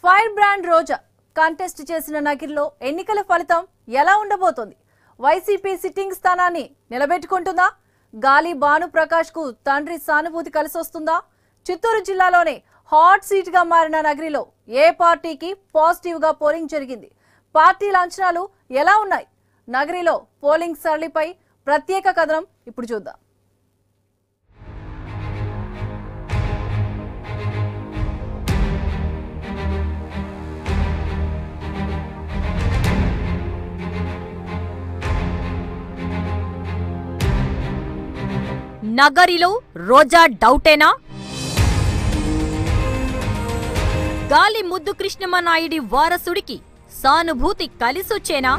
Fire brand రోజా contest చేసిన నగిరిలో ఎన్నికల ఫలితం ఎలా ఉండబోతోంది? వైసీపీ సిట్టింగ్ స్థానాన్ని నిలబెట్టుకుంటుందా? గాలి భానుప్రకాష్ కు తండ్రి సానుభూతి కలిసొస్తుందా? చిత్తూరు జిల్లాలోనే హాట్ సీట్ గా మారిన నగిరిలో ఏ పార్టీకి పాజిటివ్ గా పోలింగ్ జరిగింది? పార్టీల అంచనాలు ఎలా ఉన్నాయి? నగరిలో పోలింగ్ సరళిపై ప్రత్యేక కథనం ఇప్పుడు చూద్దాం. నగరిలో రోజా డౌటేనా? గాలి ముద్దు కృష్ణమనాయుడి వారసుడికి సానుభూతి కలిసొచ్చేనా?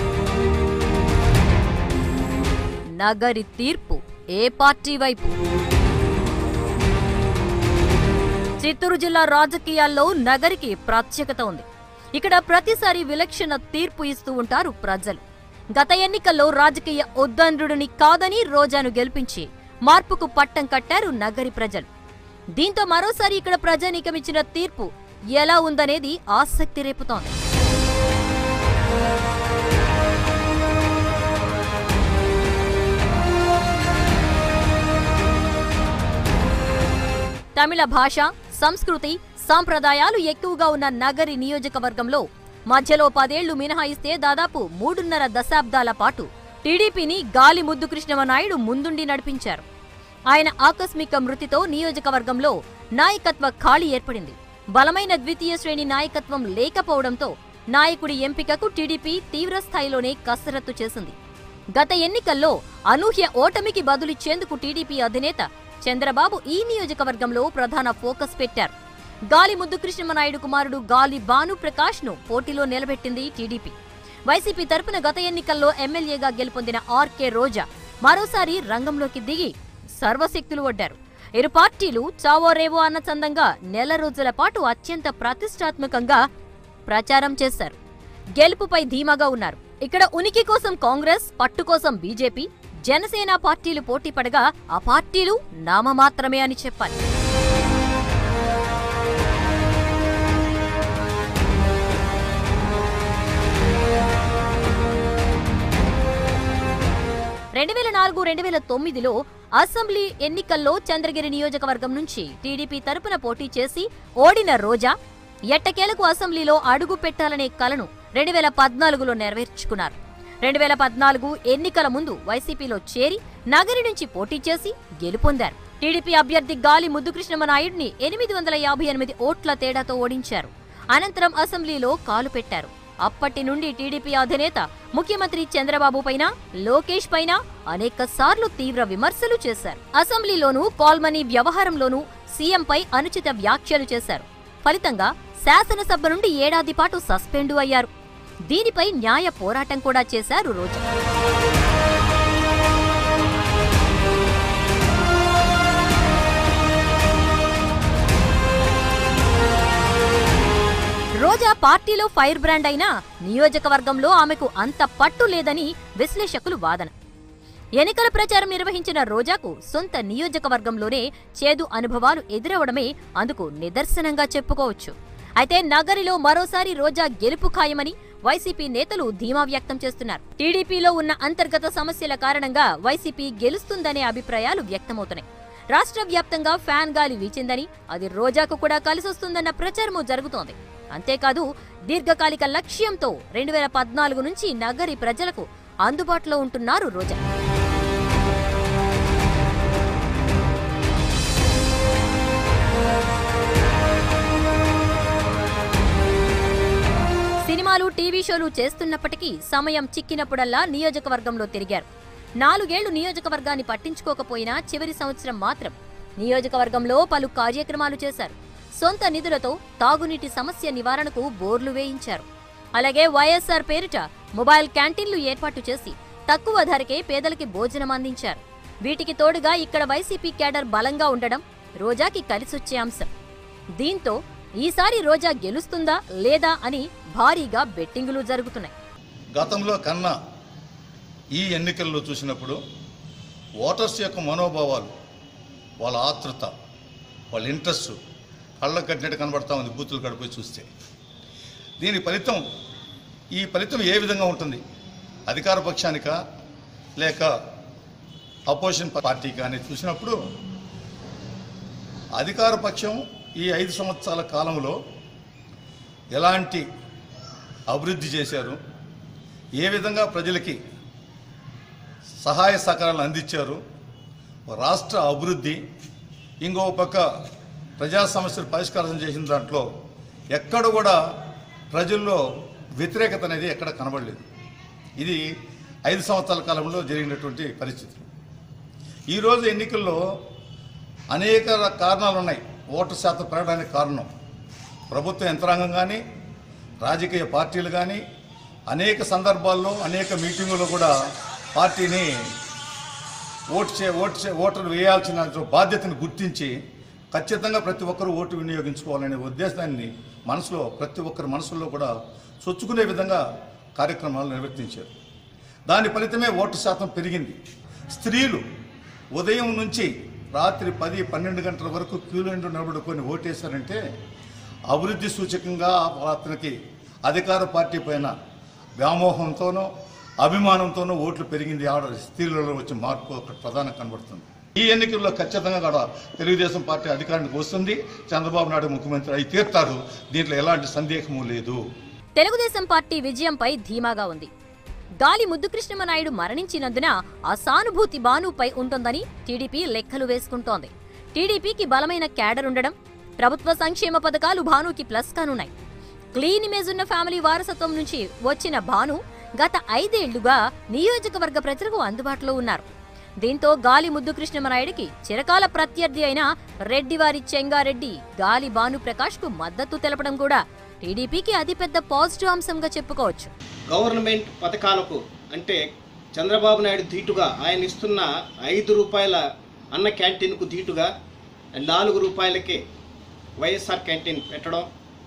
నగరి తీర్పు ఏ పార్టీ వైపు? చిత్తూరు జిల్లా రాజకీయాల్లో నగరికి ప్రత్యేకత ఉంది. ఇక్కడ ప్రతిసారి విలక్షణ తీర్పు ఇస్తూ ఉంటారు ప్రజలు. గత ఎన్నికల్లో రాజకీయ ఉద్దండ్రుడిని కాదని రోజాను గెలిపించి మార్పుకు పట్టం కట్టారు నగరి ప్రజలు. దీంతో మరోసారి ఇక్కడ ప్రజానీకమిచ్చిన తీర్పు ఎలా ఉందనేది ఆసక్తి రేపుతోంది. తమిళ భాష, సంస్కృతి, సాంప్రదాయాలు ఎక్కువగా ఉన్న నగరి నియోజకవర్గంలో మధ్యలో 10 ఏళ్లు మినహాయిస్తే దాదాపు 3.5 దశాబ్దాల పాటు టీడీపీని గాలి ముద్దు కృష్ణమనాయుడు ముందుండి నడిపించారు. ఆయన ఆకస్మిక మృతితో నియోజకవర్గంలో నాయకత్వ ఖాళీ ఏర్పడింది. బలమైన ద్వితీయ శ్రేణి నాయకత్వం లేకపోవడంతో నాయకుడి ఎంపికకు టీడీపీ తీవ్రస్థాయిలోనే కసరత్తు చేసింది. గత ఎన్నికల్లో అనూహ్య ఓటమికి బదులిచ్చేందుకు టీడీపీ అధినేత చంద్రబాబు ఈ నియోజకవర్గంలో ప్రధాన ఫోకస్ పెట్టారు. గాలి ముద్దు కృష్ణమనాయుడు కుమారుడు గాలి భానుప్రకాష్ ను పోటీలో నిలబెట్టింది టీడీపీ. వైసీపీ తరపున గత ఎన్నికల్లో ఎమ్మెల్యేగా గెలుపొందిన ఆర్కే రోజా మరోసారి రంగంలోకి దిగి సర్వశక్తులు ఒడ్డారు. ఇరు పార్టీలు చావో రేవో అన్న చందంగా నెల రోజుల పాటు అత్యంత ప్రతిష్టాత్మకంగా ప్రచారం చేశారు. గెలుపుపై ధీమాగా ఉన్నారు. ఇక్కడ ఉనికి కోసం కాంగ్రెస్, పట్టు కోసం బీజేపీ, జనసేన పార్టీలు పోటీ పడగా ఆ పార్టీలు నామమాత్రమే అని చెప్పాలి. (2004, 2009) అసెంబ్లీ ఎన్నికల్లో చంద్రగిరి నియోజకవర్గం నుంచి టీడీపీ తరపున పోటీ చేసి ఓడిన రోజా ఎట్టకేలకు అసెంబ్లీలో అడుగు పెట్టాలనే కలను 2014లో నెరవేర్చుకున్నారు. 2014 ఎన్నికల ముందు వైసీపీలో చేరి నగరి నుంచి పోటీ చేసి గెలుపొందారు. టీడీపీ అభ్యర్థి గాలి ముద్దు కృష్ణమనాయుడిని 858 ఓట్ల తేడాతో ఓడించారు. అనంతరం అసెంబ్లీలో కాలు పెట్టారు. అప్పటి నుండి టీడీపీ అధినేత ముఖ్యమంత్రి చంద్రబాబు పైన, లోకేష్ పైన అనేక సార్లు తీవ్ర విమర్శలు చేశారు. అసెంబ్లీలోనూ కాల్మనీ వ్యవహారంలోనూ సీఎంపై అనుచిత వ్యాఖ్యలు చేశారు. ఫలితంగా శాసనసభ నుండి ఏడాది పాటు సస్పెండు అయ్యారు. దీనిపై న్యాయ పోరాటం కూడా చేశారు రోజా. రోజా పార్టీలో ఫైర్ బ్రాండ్ అయినా నియోజకవర్గంలో ఆమెకు అంత పట్టు లేదని విశ్లేషకులు వాదన. ఎన్నికల ప్రచారం నిర్వహించిన రోజాకు సొంత నియోజకవర్గంలోనే చేదు అనుభవాలు ఎదురవడమే అందుకు నిదర్శనంగా చెప్పుకోవచ్చు. అయితే నగరిలో మరోసారి రోజా గెలుపు ఖాయమని వైసీపీ నేతలు ధీమా వ్యక్తం చేస్తున్నారు. టీడీపీలో ఉన్న అంతర్గత సమస్యల కారణంగా వైసీపీ గెలుస్తుందనే అభిప్రాయాలు వ్యక్తమవుతున్నాయి. రాష్ట్ర వ్యాప్తంగా ఫ్యాన్ గాలి వీచిందని, అది రోజాకు కూడా కలిసొస్తుందన్న ప్రచారమూ జరుగుతోంది. అంతేకాదు, దీర్ఘకాలిక లక్ష్యంతో 2014 నుంచి నగరి ప్రజలకు అందుబాటులో ఉంటున్నారు రోజా. సినిమాలు, టీవీ షోలు చేస్తున్నప్పటికీ సమయం చిక్కినప్పుడల్లా నియోజకవర్గంలో తిరిగారు. 4 ఏళ్లు నియోజకవర్గాన్ని పట్టించుకోకపోయినా చివరి సంవత్సరం మాత్రం నియోజకవర్గంలో పలు కార్యక్రమాలు చేశారు. సొంత నిధులతో తాగునీటి సమస్య నివారణకు బోర్లు వేయించారు. అలాగే వైఎస్ఆర్ పేరిట మొబైల్ క్యాంటీన్లు ఏర్పాటు చేసి తక్కువ ధరకే పేదలకి భోజనం అందించారు. వీటికి తోడుగా ఇక్కడ వైసీపీ క్యాడర్ బలంగా ఉండడం రోజాకి కలిసొచ్చే అంశం. దీంతో ఈసారి రోజా గెలుస్తుందా లేదా అని భారీగా బెట్టింగులు జరుగుతున్నాయి. గతంలో కన్నా ఈ ఎన్నికల్లో చూసినప్పుడు ఓటర్స్ యొక్క మనోభావాలు, వాళ్ళ ఆతృత, వాళ్ళ ఇంట్రెస్ట్ కళ్ళకు కట్టినట్టు కనబడతా ఉంది బూతులు కడిపోయి చూస్తే. ఈ ఫలితం ఏ విధంగా ఉంటుంది? అధికార పక్షానికా లేక అపోజిషన్ పార్టీకా అని చూసినప్పుడు అధికార పక్షం ఈ 5 సంవత్సరాల కాలంలో ఎలాంటి అభివృద్ధి చేశారు, ఏ విధంగా ప్రజలకి సహాయ సహకారాలు అందించారు, రాష్ట్ర అభివృద్ధి, ఇంకో పక్క ప్రజా సమస్యలు పరిష్కారం చేసిన దాంట్లో ఎక్కడ కూడా ప్రజల్లో వ్యతిరేకత అనేది ఎక్కడ కనబడలేదు. ఇది 5 సంవత్సరాల కాలంలో జరిగినటువంటి పరిస్థితి. ఈరోజు ఎన్నికల్లో అనేక కారణాలు ఉన్నాయి. ఓటు శాతం పెరగడానికి కారణం ప్రభుత్వ యంత్రాంగం కానీ, రాజకీయ పార్టీలు కానీ అనేక సందర్భాల్లో అనేక మీటింగుల్లో కూడా పార్టీని ఓటర్లు వేయాల్సిన బాధ్యతను గుర్తించి ఖచ్చితంగా ప్రతి ఒక్కరూ ఓటు వినియోగించుకోవాలనే ఉద్దేశాన్ని ప్రతి ఒక్కరి మనసుల్లో కూడా చొచ్చుకునే విధంగా కార్యక్రమాలు నిర్వర్తించారు. దాని ఫలితమే ఓటు శాతం పెరిగింది. స్త్రీలు ఉదయం నుంచి రాత్రి 10-12 గంటల వరకు క్యూలెండ్ నిలబడుకొని ఓటేశారంటే అభివృద్ధి సూచకంగా అతనికి అధికార పార్టీ పైన వ్యామోహంతోనో అభిమానంతోనో ఓట్లు పెరిగింది. స్త్రీలలో వచ్చే మార్పు అక్కడ ప్రధానంగా కనబడుతుంది. ఈ ఎన్నికల్లో ఖచ్చితంగా కూడా తెలుగుదేశం పార్టీ అధికారానికి వస్తుంది. చంద్రబాబు నాయుడు ముఖ్యమంత్రి అయి తీర్తారు. దీంట్లో ఎలాంటి సందేహము లేదు. తెలుగుదేశం పార్టీ విజయంపై ధీమాగా ఉంది. గాలి ముద్దుకృష్ణమనాయుడు మరణించినందున ఆ సానుభూతి బానుపై ఉంటుందని టీడీపీ లెక్కలు వేసుకుంటోంది. టీడీపీకి బలమైన క్యాడర్ ఉండడం, ప్రభుత్వ సంక్షేమ పథకాలు భానుకి ప్లస్ కానున్నాయి. క్లీన్ ఇమేజ్ ఉన్న ఫ్యామిలీ వారసత్వం నుంచి వచ్చిన భాను గత 5 ఏళ్లుగా నియోజకవర్గ ప్రజలకు అందుబాటులో ఉన్నారు. దీంతో గాలి ముద్దుకృష్ణమనాయుడికి చిరకాల ప్రత్యర్థి అయిన రెడ్డివారి చెంగారెడ్డి గాలి భానుప్రకాష్ కు మద్దతు తెలపడం కూడా టీడీపీకి అతిపెద్ద పాజిటివ్ అంశంగా చెప్పుకోవచ్చు. గవర్నమెంట్ పథకాలకు అంటే చంద్రబాబు నాయుడు ధీటుగా ఆయన ఇస్తున్న 5 రూపాయల అన్న క్యాంటీన్కు ధీటుగా 4 రూపాయలకే వైఎస్ఆర్ క్యాంటీన్ పెట్టడం,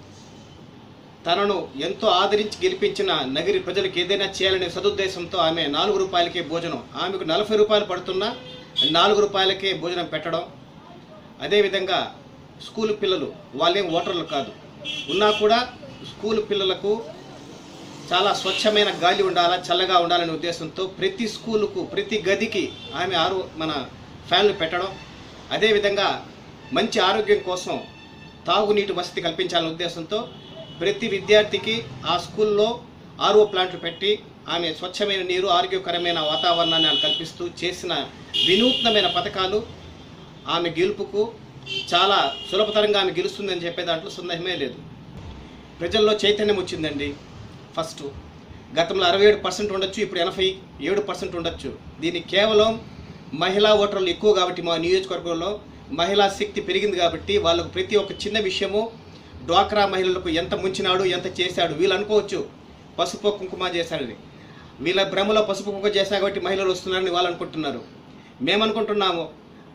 తనను ఎంతో ఆదరించి గెలిపించిన నగరి ప్రజలకు ఏదైనా చేయాలనే సదుద్దేశంతో ఆమె 4 రూపాయలకే భోజనం, ఆమెకు 40 రూపాయలు పడుతున్నా 4 రూపాయలకే భోజనం పెట్టడం. అదేవిధంగా స్కూల్ పిల్లలు వాళ్ళేం ఓటర్లు కాదు, ఉన్నా కూడా స్కూల్ పిల్లలకు చాలా స్వచ్ఛమైన గాలి ఉండాలా, చల్లగా ఉండాలనే ఉద్దేశంతో ప్రతి స్కూలుకు ప్రతి గదికి ఆమె ఫ్యాన్లు పెట్టడం. అదేవిధంగా మంచి ఆరోగ్యం కోసం తాగునీటి వసతి కల్పించాలనే ఉద్దేశంతో ప్రతి విద్యార్థికి ఆ స్కూల్లో ఆర్ఓ ప్లాంట్లు పెట్టి ఆమె స్వచ్ఛమైన నీరు, ఆరోగ్యకరమైన వాతావరణాన్ని ఆమె కల్పిస్తూ చేసిన వినూత్నమైన పథకాలు ఆమె గెలుపుకు చాలా సులభతరంగా ఆమె గెలుస్తుందని చెప్పే దాంట్లో సందేహమే లేదు. ప్రజల్లో చైతన్యం వచ్చిందండి. ఫస్ట్ గతంలో 67% ఉండొచ్చు, ఇప్పుడు 87% ఉండొచ్చు. దీనికి కేవలం మహిళా ఓటర్లు ఎక్కువ కాబట్టి మా నియోజకవర్గంలో మహిళా శక్తి పెరిగింది కాబట్టి వాళ్ళకు ప్రతి ఒక్క చిన్న విషయము డ్వాక్రా మహిళలకు ఎంత ముంచినాడు, ఎంత చేశాడు, వీళ్ళు అనుకోవచ్చు పసుపు కుంకుమ చేశాడని. వీళ్ళ భ్రమలో పసుపు కుంకుమ చేశా కాబట్టి మహిళలు వస్తున్నారని వాళ్ళు అనుకుంటున్నారు. మేమనుకుంటున్నాము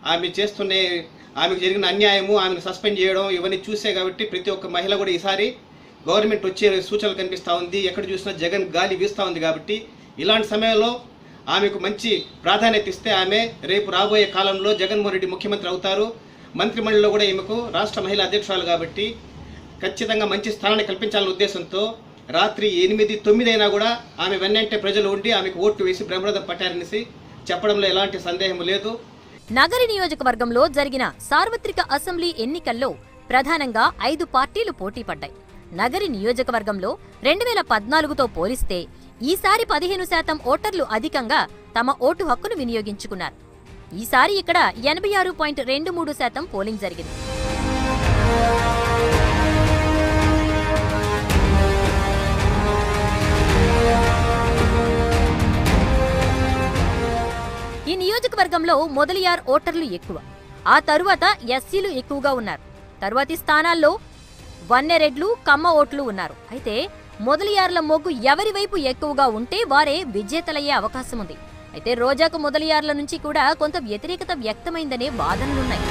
ఆమెకు జరిగిన అన్యాయము, ఆమెను సస్పెండ్ చేయడం ఇవన్నీ చూసే కాబట్టి ప్రతి ఒక్క మహిళ కూడా ఈసారి గవర్నమెంట్ వచ్చే సూచనలు కనిపిస్తూ ఉంది. ఎక్కడ చూసినా జగన్ గాలి వీస్తూ ఉంది కాబట్టి ఇలాంటి సమయంలో ఆమెకు మంచి ప్రాధాన్యత ఇస్తే ఆమె రేపు రాబోయే కాలంలో జగన్మోహన్ రెడ్డి ముఖ్యమంత్రి అవుతారు. మంత్రిమండలిలో కూడా ఈమెకు రాష్ట్ర మహిళా అధ్యక్షురాలు కాబట్టి ఖచ్చితంగా మంచి స్థానాన్ని కల్పించాలనే ఉద్దేశంతో రాత్రి 8-9 అయినా కూడా ఆమె వెన్నంటే ప్రజలు ఉండి ఆమెకు ఓట్లు వేసి బ్రహ్మరథం పట్టారనేసి చెప్పడంలో ఎలాంటి సందేహం లేదు. నగరి నియోజకవర్గంలో జరిగిన సార్వత్రిక అసెంబ్లీ ఎన్నికల్లో ప్రధానంగా 5 పార్టీలు పోటీ పడ్డాయి. నగరి నియోజకవర్గంలో 2014తో పోలిస్తే ఈసారి 15% ఓటర్లు అధికంగా తమ ఓటు హక్కును వినియోగించుకున్నారు. ఈసారి ఇక్కడ 86.23% పోలింగ్ జరిగింది. ఈ నియోజకవర్గంలో మొదలియార్ ఓటర్లు ఎక్కువ, ఆ తరువాత ఎస్సీలు ఎక్కువగా ఉన్నారు. తరువాతి స్థానాల్లో వన్నెరెడ్లు, కమ్మ ఓట్లు ఉన్నారు. అయితే మొదలియార్ల మొగ్గు ఎవరి వైపు ఎక్కువగా ఉంటే వారే విజేతలయ్యే అవకాశం ఉంది. అయితే రోజాకు మొదలియార్ల నుంచి కూడా కొంత వ్యతిరేకత వ్యక్తమైందనే వాదనలున్నాయి.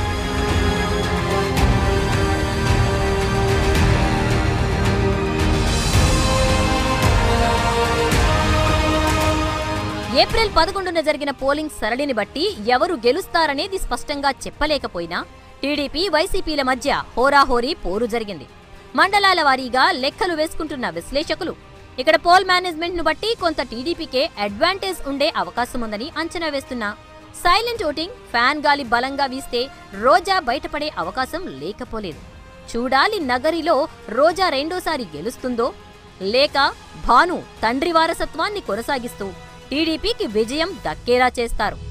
ఏప్రిల్ 11న జరిగిన పోలింగ్ సరళిని బట్టి ఎవరు గెలుస్తారనేది స్పష్టంగా చెప్పలేకపోయినా టీడీపీ, వైసీపీల మధ్య హోరాహోరీ పోరు జరిగింది. మండలాల వారీగా లెక్కలు వేసుకుంటున్న విశ్లేషకులు ఇక్కడ పోల్ మేనేజ్మెంట్ ను బట్టి కొంత టీడీపీకే అడ్వాంటేజ్ ఉండే అవకాశం ఉందని అంచనా వేస్తున్నా సైలెంట్ ఓటింగ్, ఫ్యాన్ గాలి బలంగా వీస్తే రోజా బయటపడే అవకాశం లేకపోలేదు. చూడాలి నగరిలో రోజా రెండోసారి గెలుస్తుందో లేక భాను తండ్రి వారసత్వాన్ని కొనసాగిస్తూ టీడీపీకి విజయం దక్కేలా చేస్తారు.